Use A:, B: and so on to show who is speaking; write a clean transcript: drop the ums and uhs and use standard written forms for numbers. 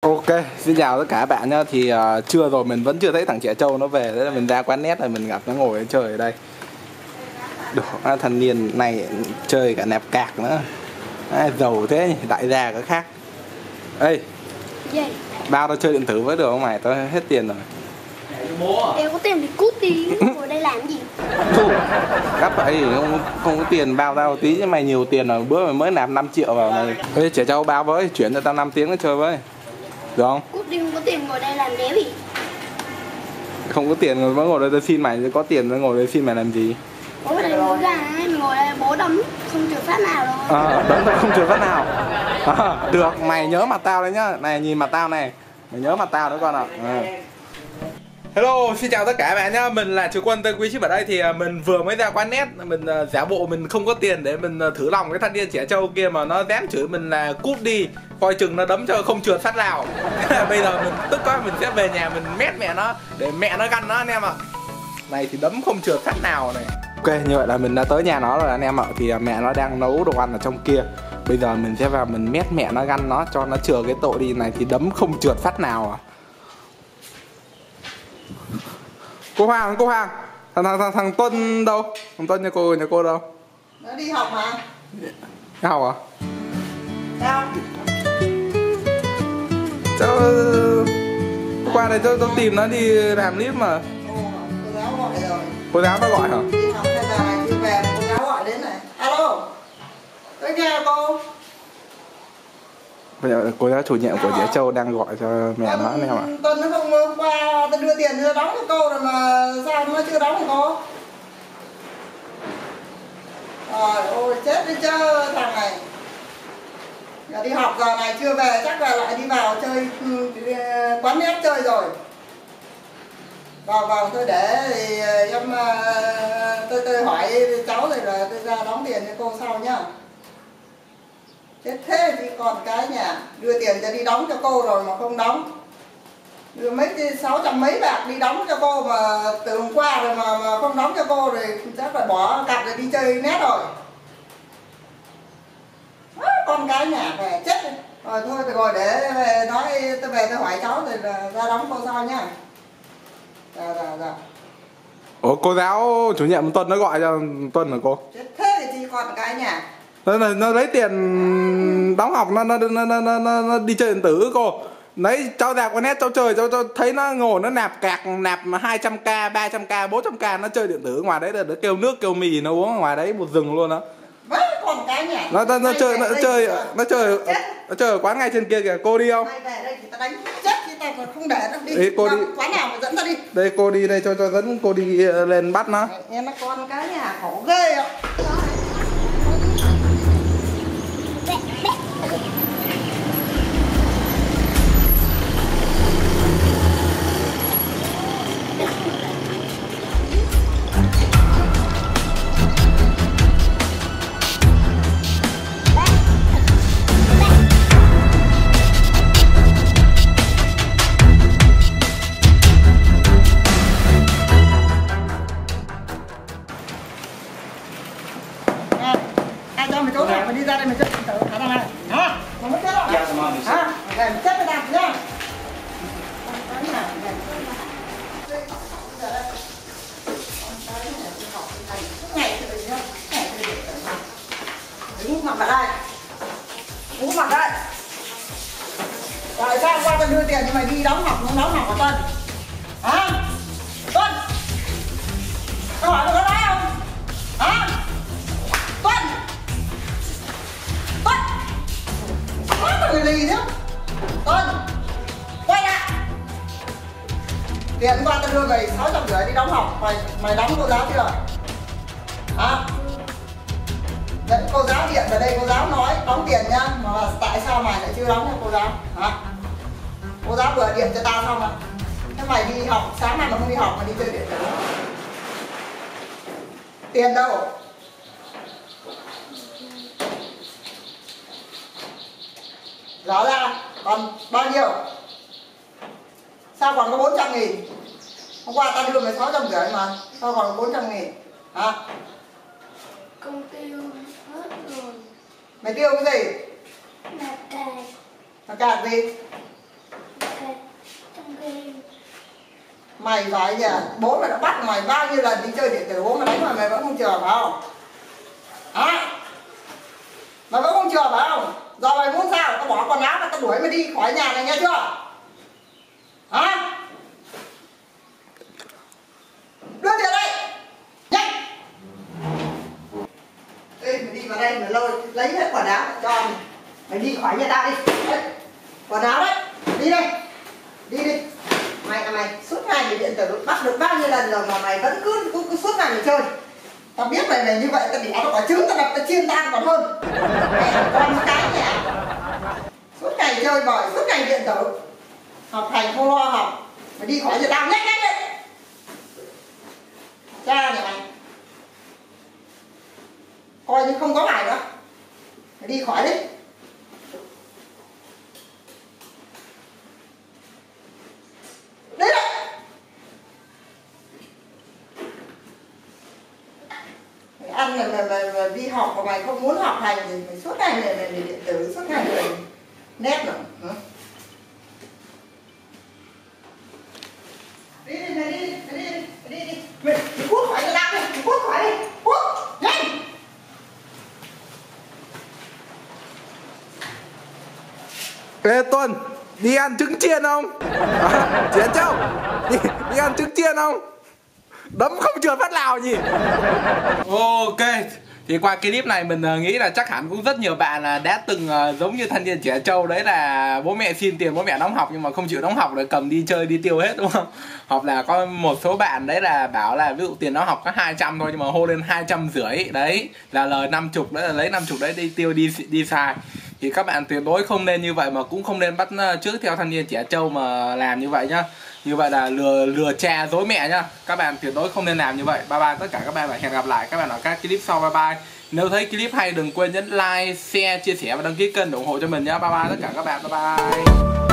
A: Ok, xin chào tất cả các bạn nhá. Thì trưa rồi mình vẫn chưa thấy thằng Trẻ Trâu nó về. Thế là mình ra quán net rồi mình gặp nó ngồi chơi ở đây. Đồ thanh niên này chơi cả nẹp cạc nữa. Giàu thế nhỉ, đại gia có khác. Ê, bao tao chơi điện tử với được không mày? Tao hết tiền rồi.
B: Em có tiền thì cút đi, ngồi đây làm gì?
A: Thu, gấp vậy thì không có tiền bao tao tí chứ mày nhiều tiền rồi. Bữa mày mới nạp 5 triệu vào này. Ê, Trẻ Trâu bao với, chuyển cho tao 5 tiếng nó chơi với. Được không?
B: Cút đi, không có tiền ngồi đây làm đéo gì.
A: Không có tiền rồi mới ngồi đây xin mày, có tiền mới ngồi đây xin mày làm gì?
B: Bố ở đây ngồi ra, mình ngồi đây bố đấm không trượt phát nào đâu.
A: Đấm tao không trượt phát nào. Được, mày nhớ mặt tao đấy nhá. Này nhìn mặt tao này. Mày nhớ mặt tao nữa con ạ. Hello, xin chào tất cả các bạn nhá. Mình là Chú Quân Tân Quý Ship ở đây. Thì mình vừa mới ra quán net. Mình giả bộ mình không có tiền để mình thử lòng cái thanh niên Trẻ Trâu kia mà nó dám chửi mình là cút đi, coi chừng nó đấm cho không trượt phát nào. Bây giờ mình tức quá, mình sẽ về nhà mình mét mẹ nó để mẹ nó găn nó anh em ạ. Này thì đấm không trượt phát nào này. Ok, như vậy là mình đã tới nhà nó rồi anh em ạ. Thì mẹ nó đang nấu đồ ăn ở trong kia. Bây giờ mình sẽ vào mình mét mẹ nó găn nó cho nó chừa cái tội đi. Này thì đấm không trượt phát nào à. Cô Hoàng, thằng Tuân đâu? Thằng Tuân nhà cô đâu?
C: Nó đi học mà.
A: Đi học à?
C: Sao?
A: Cháu qua đây cháu tìm nó đi làm clip mà.
C: Cô giáo gọi rồi.
A: Cô giáo nó gọi hả?
C: Đi học 2 giờ này chưa về, cô giáo gọi đến này. Alo, tôi nghe cô.
A: Bây giờ cô giáo chủ nhiệm của Trẻ Trâu đang gọi cho mẹ nó anh em ạ.
C: Tuần nó không qua, tôi đưa tiền chưa đóng cho cô rồi mà sao nó chưa đóng cho cô? Trời ơi, chết đi chứ thằng này. Giờ đi học giờ này chưa về, chắc là lại đi vào chơi quán net chơi rồi. Vào tôi để thì em tôi hỏi cháu rồi là tôi ra đóng tiền cho cô sau nhá. Chết thế thì còn cái nhà đưa tiền cho đi đóng cho cô rồi mà không đóng, đưa mấy 600 mấy bạc đi đóng cho cô mà từ hôm qua rồi mà không đóng cho cô rồi chắc phải bỏ cặp rồi đi chơi net rồi. Con cái nhà về chết rồi. Thôi rồi để nói tôi về tôi hỏi cháu rồi là ra đóng cô sau nhá. Dạ.
A: Ủa cô giáo chủ nhiệm Tuân nó gọi cho Tuân hả cô?
C: Chết thế thì chỉ còn cái nhà.
A: Nó lấy tiền đóng học nó đi chơi điện tử cô. Đấy cháu ra quán net cháu chơi cháu thấy nó ngồi nó nạp 200k, 300k, 400k nó chơi điện tử ngoài đấy, nó kêu nước kêu mì nó uống ngoài đấy một rừng luôn đó.
C: Còn cái nhà.
A: Nó chơi ở quán ngay trên kia kìa. Cô đi không?
C: Mày về đây thì tao đánh chết chứ tao còn không để đâu đi.
A: Đấy, cô đi.
C: Quán nào mà dẫn tao đi.
A: Đây cô đi đây cho dẫn cô đi lên bắt nó.
C: Em nó con cái nhà khổ ghê ạ. Cho mày trốn này, mày đi ra đây mày chết tử hả thằng này? Hả? Mày mất chết rồi? Hả? Mày chết mày đạp nhá. Đứng mặt vào đây. Đứng mặt đây. Rồi sao qua tao đưa tiền cho mày đi đóng học, không đóng học hả Tuân? Hả? Tuân! Tao hỏi mày có nói không? Hả? Tuân! Người lì chứ. Tuân, quay lại. Tiền qua tao đưa mày 650 đi đóng học. Mày đóng cô giáo chưa? Hả? Đấy, cô giáo điện vào đây cô giáo nói đóng tiền nhá. Mà tại sao mày lại chưa đóng cho cô giáo? Hả? Cô giáo vừa điện cho tao xong rồi. Thế mày đi học, sáng nay mà không đi học mà đi chơi điện tử. Tiền đâu? Rõ ra còn bao nhiêu? Sao còn có 400.000? Hôm qua tao đưa mày 650 mà. Sao còn có 400.000? Hả?
B: Con tiêu hết rồi.
C: Mày tiêu cái gì?
B: Nạp cạc.
C: Nạp cạc gì? Mày phải giờ bố mày đã bắt mày bao nhiêu lần đi chơi điện tử, bố mày đánh mày vẫn không chừa phải không? Hả? Mày vẫn không chừa phải không? Giờ mày muốn sao? Tao bỏ quần áo và tao đuổi mày đi khỏi nhà này nghe chưa? Hả? Đưa tiền đây! Nhanh! Ê, mày đi vào đây mày lấy hết quần áo cho mày. Mày đi khỏi nhà tao đi. Đấy. Quần áo đấy. Đi đây. Đi đi. Mày suốt ngày mày điện tử bắt được bao nhiêu lần rồi mà mày vẫn cứ suốt ngày mày chơi. Tao biết mày như vậy tao đẻ nó quả trứng tao đập tao chiên tan còn hơn. Mẹ con cái nhà. Suốt ngày chơi bời, suốt ngày điện tử. Học hành không lo học. Mày đi khỏi nhà tao nhanh nhanh lên. Cha nhà mày. Coi như không có mày nữa. Mày đi khỏi đi. Đấy đấy. Mày ăn là đi học mà mày không muốn học hành thì mày suốt ngày này điện tử, suốt ngày này nét nữa. Đi đi mày đi đi. Mày cút khỏi nhà tao đi, mày cút khỏi đi. Cút, nhanh.
A: Ê Tuân, đi ăn trứng chiên không? Chiến Châu, đi ăn trứng chiên không? Đấm không trượt phát nào nhỉ? Ok, thì qua clip này mình nghĩ là chắc hẳn cũng rất nhiều bạn đã từng giống như thanh niên trẻ trâu. Đấy là bố mẹ xin tiền bố mẹ đóng học nhưng mà không chịu đóng học để cầm đi chơi đi tiêu hết đúng không? Hoặc là có một số bạn đấy là bảo là ví dụ tiền đóng học có 200 thôi nhưng mà hô lên 250. Đấy là lời 50, đấy là lấy 50 đấy đi tiêu đi xài. Thì các bạn tuyệt đối không nên như vậy, mà cũng không nên bắt chước theo thanh niên trẻ trâu mà làm như vậy nhá. Như vậy là lừa cha dối mẹ nhá. Các bạn tuyệt đối không nên làm như vậy. Bye bye tất cả các bạn và hẹn gặp lại các bạn ở các clip sau. Bye bye. Nếu thấy clip hay đừng quên nhấn like, share, chia sẻ và đăng ký kênh để ủng hộ cho mình nhá. Bye bye tất cả các bạn. Bye bye.